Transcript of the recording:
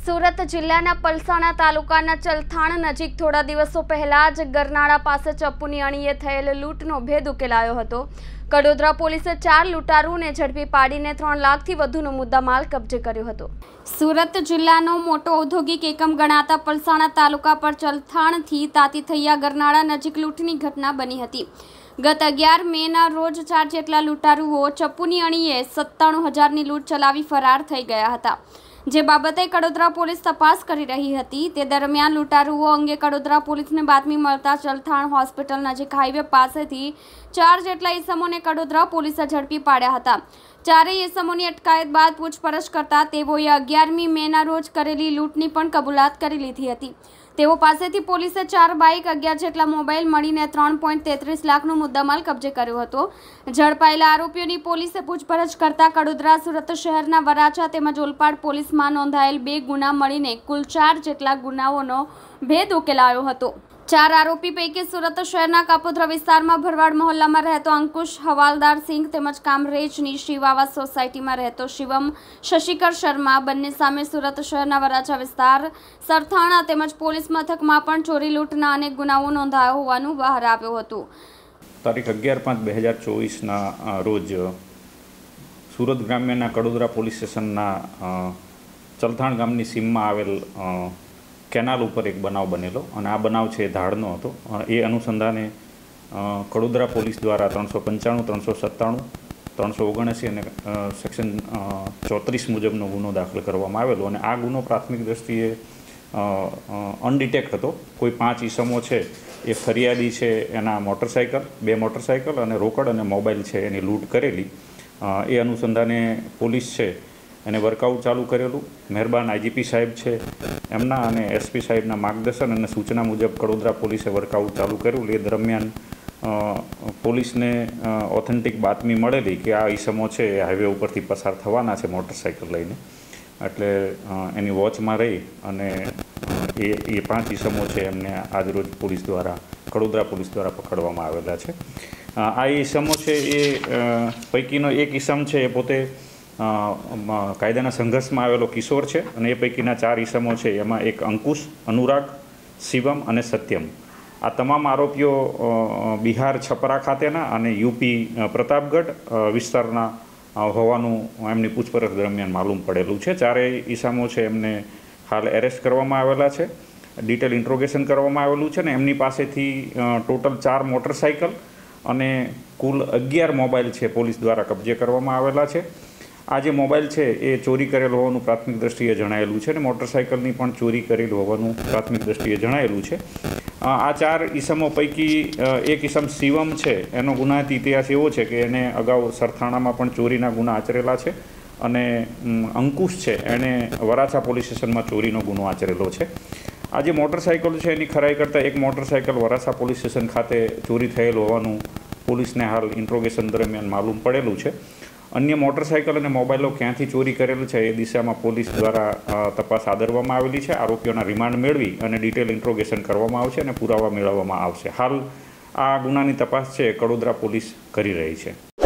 સુરત જિલ્લાના પલસાણા તાલુકાના ચલથાણ નજીક થોડા દિવસો પહેલા જ ગરનાળા પાસે ચપ્પુની અણીએ થયેલ લૂંટનો ભેદ ઉકેલાયો હતો। કડોદરા પોલીસે 4 લૂંટારૂને ઝડપી પાડીને 3 લાખથી વધુનો મુદ્દામાલ કબજે કર્યો હતો। સુરત જિલ્લાનો મોટો ઔદ્યોગિક એકમ ગણાતા પલસાણા તાલુકા પર ચલથાણથી તાતીથૈયા ગરનાળા નજીક લૂંટની ઘટના બની હતી। ગત 11 મેના રોજ 4 જેટલા લૂંટારૂઓ ચપ્પુની અણીએ 97,000ની લૂંટ ચલાવી ફરાર થઈ ગયા હતા, જે બાબતે કડોદરા પોલીસ તપાસ કરી રહી હતી। તે દરમિયાન લૂંટારૂઓ અંગે કડોદરા પોલીસને બાતમી મળતા ચલથાણ હોસ્પિટલ નજીક હાઈવે પાસેથી 4 જેટલા ઈસમોને કડોદરા પોલીસે ઝડપી પાડ્યા હતા। ચારેય ઈસમોની અટકાયત બાદ પૂછપરછ કરતા તેઓએ 11મી મેના રોજ કરેલી લૂંટની પણ કબૂલાત કરી લીધી હતી। તેઓ પાસેથી પોલીસે 4 બાઇક, 11 જેટલા મોબાઈલ મળીને 3.33 લાખનો મુદ્દામાલ કબજે કર્યો હતો। ઝડપાયેલા આરોપીઓની પોલીસે પૂછપરછ કરતા કડોદરા, સુરત શહેરના વરાછા તેમજ ઓલપાડ પોલીસમાં નોંધાયેલ 2 ગુના મળીને કુલ 4 જેટલા ગુનાઓનો ભેદ ઉકેલાયો હતો। 4 આરોપી પૈકી સુરત શહેરના કાપોદ્રા વિસ્તારમાં ભરવાડ મહોલ્લામાં રહેતો અંકુશ હવાલદાર સિંઘ તેમજ કામરેજની શિવાવાસ સોસાયટીમાં રહેતો શિવમ શશિકર શર્મા બંને સામે સુરત શહેરના વરાછા વિસ્તાર, સરથાણા તેમજ પોલીસ મથકમાં પણ ચોરી લૂંટના અનેક ગુનાઓ નોંધાયો હોવાનું બહાર આવ્યું હતું। તારીખ 11/5/2024ના રોજ સુરત ગ્રામ્યના કડોદરા પોલીસ સ્ટેશનના ચલથાણ ગામની સીમમાં આવેલ કેનાલ ઉપર એક બનાવ બનેલો અને આ બનાવ છે ધાડનો હતો। એ અનુસંધાને કડોદરા પોલીસ દ્વારા 395, 397, 379 અને સેક્શન 34 મુજબનો ગુનો દાખલ કરવામાં આવેલો અને આ ગુનો પ્રાથમિક દ્રષ્ટિએ અનડિટેક્ટ હતો। કોઈ 5 ઈસમો છે એ ફરિયાદી છે, એના મોટરસાઇકલ, 2 મોટરસાઇકલ અને રોકડ અને મોબાઈલ છે એની લૂંટ કરેલી। એ અનુસંધાને પોલીસ છે એને વર્કઆઉટ ચાલુ કરેલું। મહેરબાન આઈજીપી સાહેબ છે એમના અને એસપી સાહેબના માર્ગદર્શન અને સૂચના મુજબ કડોદરા પોલીસે વર્કઆઉટ ચાલુ કર્યું। એ દરમિયાન પોલીસને ઓથેન્ટિક બાતમી મળેલી કે આ ઈસમો છે એ હાઈવે ઉપરથી પસાર થવાના છે મોટરસાઇકલ લઈને, એટલે એની વોચમાં રહી અને એ 5 ઈસમો છે એમને આજરોજ પોલીસ દ્વારા, કડોદરા પોલીસ દ્વારા પકડવામાં આવેલા છે। આ ઈસમો છે એ પૈકીનો એક ઈસમ છે એ પોતે કાયદાના સંઘર્ષમાં આવેલો કિશોર છે અને એ પૈકીના 4 ઈસમો છે એમાં એક અંકુશ, અનુરાગ, શિવમ અને સત્યમ, આ તમામ આરોપીઓ બિહાર છપરા ખાતેના અને યુપી પ્રતાપગઢ વિસ્તારના હોવાનું એમની પૂછપરછ દરમિયાન માલુમ પડેલું છે। ચારેય ઈસમો છે એમને હાલ એરેસ્ટ કરવામાં આવેલા છે, ડિટેલ ઇન્ટ્રોગેશન કરવામાં આવેલું છે ને એમની પાસેથી ટોટલ 4 મોટરસાઇકલ અને કુલ 11 મોબાઈલ છે પોલીસ દ્વારા કબજે કરવામાં આવેલા છે। આ જે મોબાઈલ છે એ ચોરી કરેલ હોવાનું પ્રાથમિક દ્રષ્ટિએ જણાયેલું છે અને મોટરસાઇકલની પણ ચોરી કરેલ હોવાનું પ્રાથમિક દ્રષ્ટિએ જણાયેલું છે। આ 4 ઈસમો પૈકી એક ઈસમ શિવમ છે એનો ગુનાહિત ઇતિહાસ એવો છે કે એને અગાઉ સરથાણામાં પણ ચોરીના ગુના આચરેલા છે અને અંકુશ છે એણે વરાછા પોલીસ સ્ટેશનમાં ચોરીનો ગુનો આચરેલો છે। આ જે મોટરસાઇકલ છે એની ખરાઈ કરતાં એક મોટરસાઇકલ વરાછા પોલીસ સ્ટેશન ખાતે ચોરી થયેલ હોવાનું પોલીસને હાલ ઇન્ટ્રોગેશન દરમિયાન માલુમ પડેલું છે। અન્ય મોટરસાઇકલ અને મોબાઈલો ક્યાંથી ચોરી કરેલ છે એ દિશામાં પોલીસ દ્વારા તપાસ આદરવામાં આવેલી છે। આરોપીઓના રિમાન્ડ મેળવી અને ડિટેલ ઇન્ટ્રોગેશન કરવામાં આવશે અને પુરાવા મેળવવામાં આવશે। હાલ આ ગુનાની તપાસ છે કડોદરા પોલીસ કરી રહી છે।